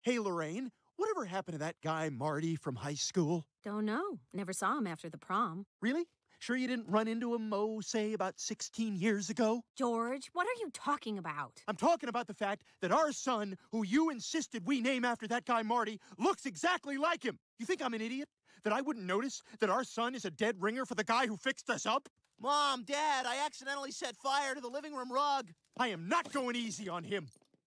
Hey, Lorraine, whatever happened to that guy Marty from high school? Don't know. Never saw him after the prom. Really? Sure you didn't run into him, say, about 16 years ago? George, what are you talking about? I'm talking about the fact that our son, who you insisted we name after that guy Marty, looks exactly like him. You think I'm an idiot? That I wouldn't notice that our son is a dead ringer for the guy who fixed us up? Mom, Dad, I accidentally set fire to the living room rug. I am not going easy on him.